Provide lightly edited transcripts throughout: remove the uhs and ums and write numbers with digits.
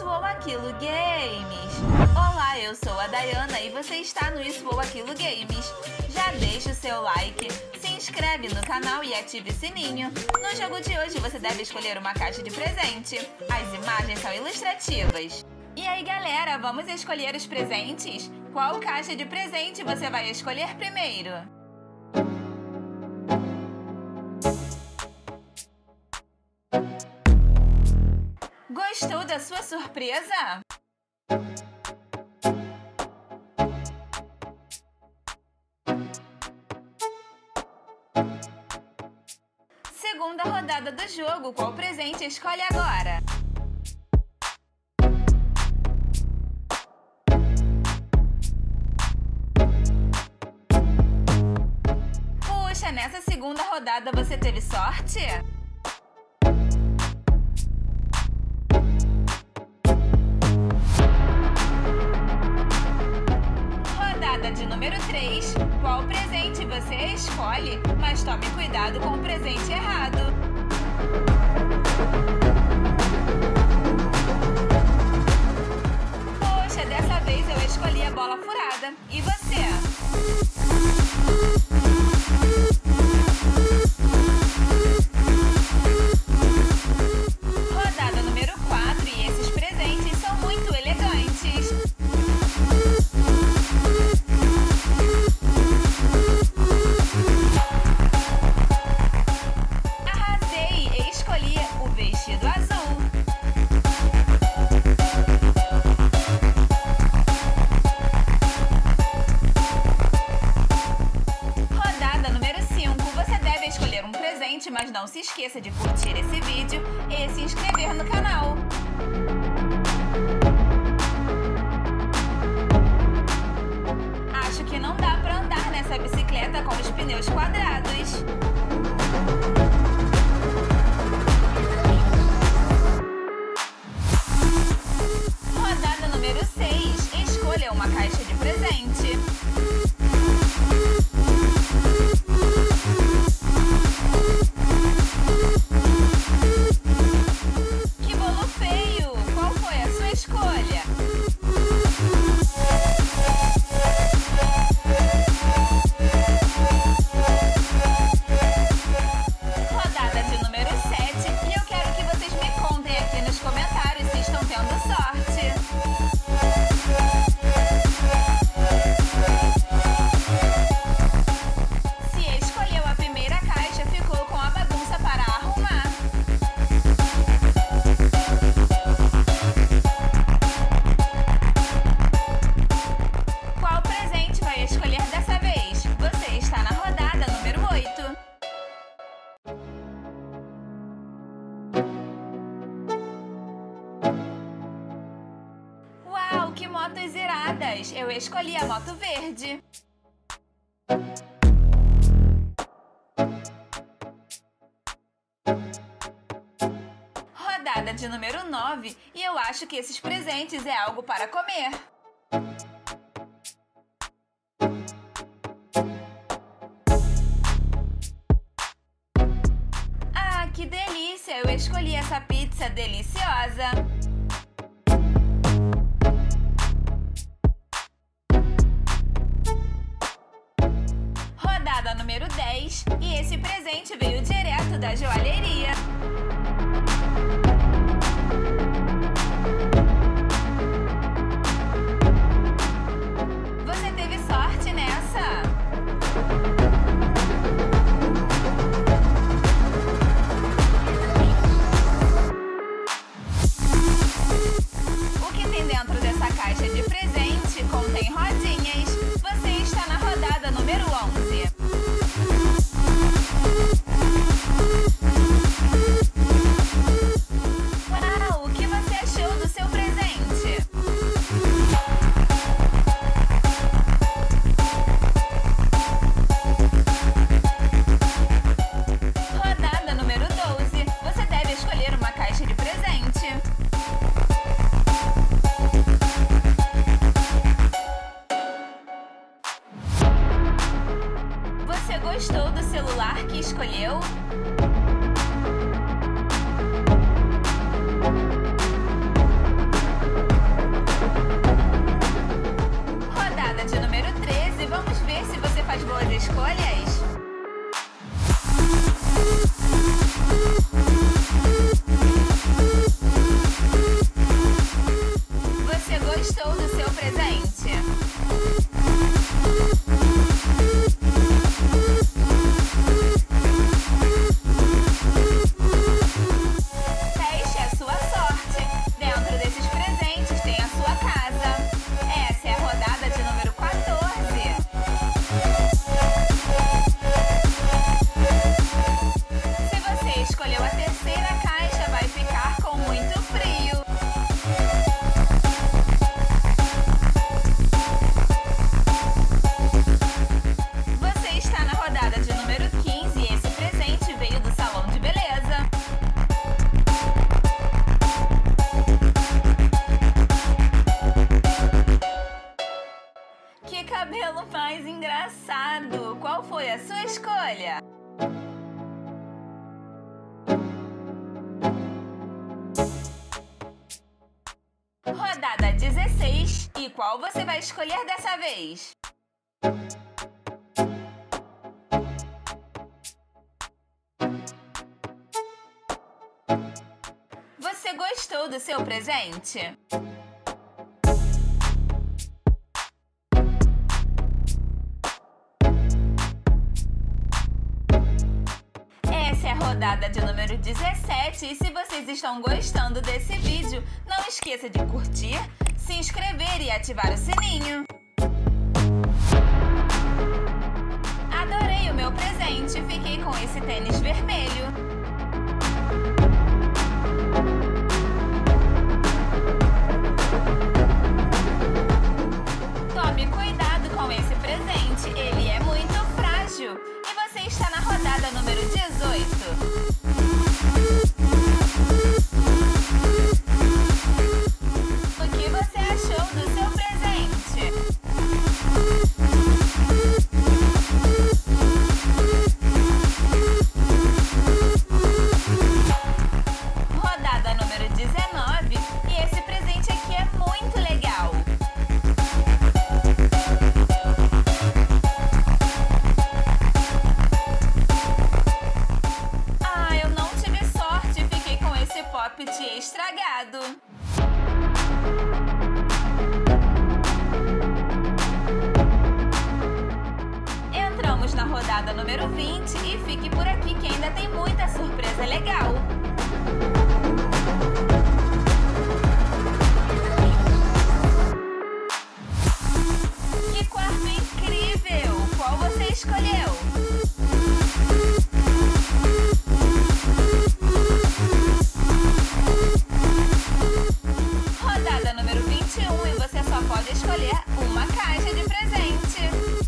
Isso ou Aquilo Games. Olá, eu sou a Dayana e você está no Isso ou Aquilo Games. Já deixa o seu like, se inscreve no canal e ative o sininho. No jogo de hoje você deve escolher uma caixa de presente. As imagens são ilustrativas. E aí galera, vamos escolher os presentes? Qual caixa de presente você vai escolher primeiro? Gostou da sua surpresa? Segunda rodada do jogo, qual presente escolhe agora? Puxa, nessa segunda rodada você teve sorte? De número 3, qual presente você escolhe? Mas tome cuidado com o presente errado. Poxa, dessa vez eu escolhi a bola furada. E você? Rodada número 4 e esses presentes são muito elegantes. Mas não se esqueça de curtir esse vídeo e se inscrever no canal. Acho que não dá pra andar nessa bicicleta com os pneus quadrados. Rodada número 6. Escolha uma caixa de presente. Que motos iradas! Eu escolhi a moto verde. Rodada de número 9 e eu acho que esses presentes é algo para comer. Ah, que delícia! Eu escolhi essa pizza deliciosa. Rodada número 10 e esse presente veio direto da joalheria. Você teve sorte nessa? O que tem dentro dessa caixa de presente contém rodinhas. Você está na rodada número 11. Uau, o que você achou do seu presente? Rodada número 12. Você deve escolher uma caixa de presente. Você gostou do celular que escolheu? escolhas. Você gostou do seu presente? Teste a sua sorte. Dentro desses presentes tem a sua casa. Essa é a rodada de número 14. Se você escolheu a terceira caixa, vai ficar com muito frio. Você está na rodada de número 15 e esse presente veio do salão de beleza. Que cabelo mais engraçado! Qual foi a sua escolha? Rodada 16. E qual você vai escolher dessa vez? Você gostou do seu presente? Essa é a rodada de número 17 e se vocês estão gostando desse vídeo, não esqueça de curtir, se inscrever e ativar o sininho. Adorei o meu presente, fiquei com esse tênis vermelho. Tome cuidado com esse presente, ele é muito frágil. E você está na rodada número 18. O que você achou do seu presente? Rodada número 19. E esse presente aqui é muito legal. Ah, eu não tive sorte, fiquei com esse pop-it estragado. Entramos na rodada número 20 e fique por aqui que ainda tem muita surpresa legal. Que quarto incrível! Qual você escolheu? Rodada número 21 e você só pode escolher uma caixa de presente.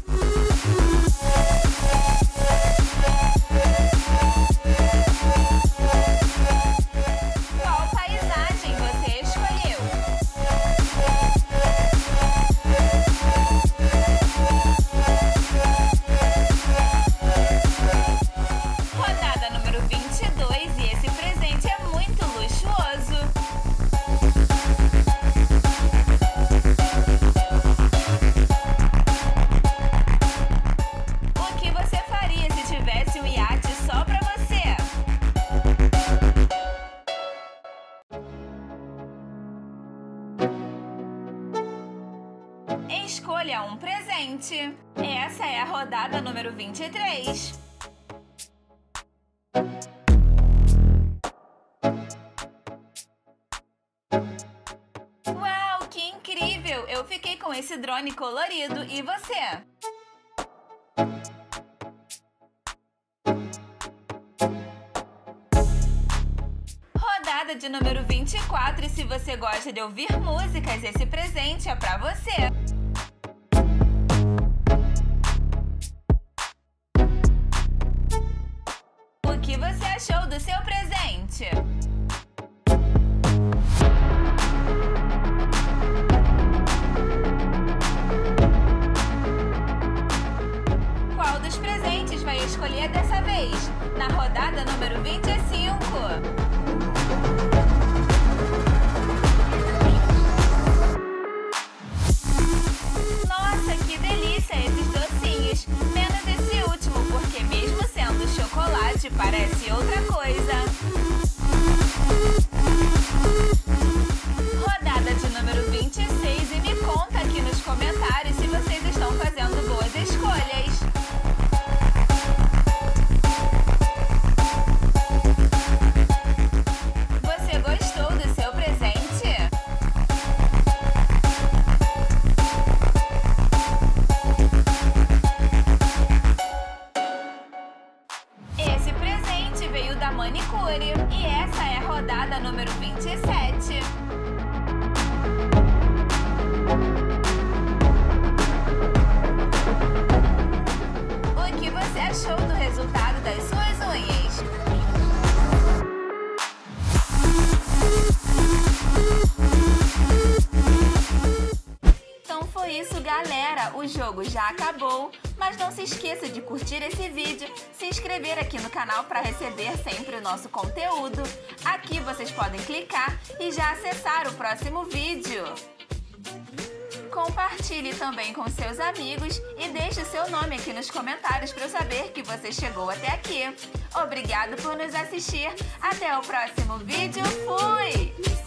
Qual paisagem você escolheu? Rodada número 22 e esse presente é muito luxuoso. O que você faria se tivesse um iate só pra você? Escolha um presente. Essa é a rodada número 23. Uau, que incrível! Eu fiquei com esse drone colorido e você? Rodada de número 24 e se você gosta de ouvir músicas, esse presente é pra você. O que você achou do seu presente? Qual dos presentes vai escolher dessa vez? Na rodada número 25. Nossa, que delícia esses docinhos! Menos esse Galera, o jogo já acabou, mas não se esqueça de curtir esse vídeo, se inscrever aqui no canal para receber sempre o nosso conteúdo. Aqui vocês podem clicar e já acessar o próximo vídeo. Compartilhe também com seus amigos e deixe o seu nome aqui nos comentários para eu saber que você chegou até aqui. Obrigado por nos assistir. Até o próximo vídeo. Fui!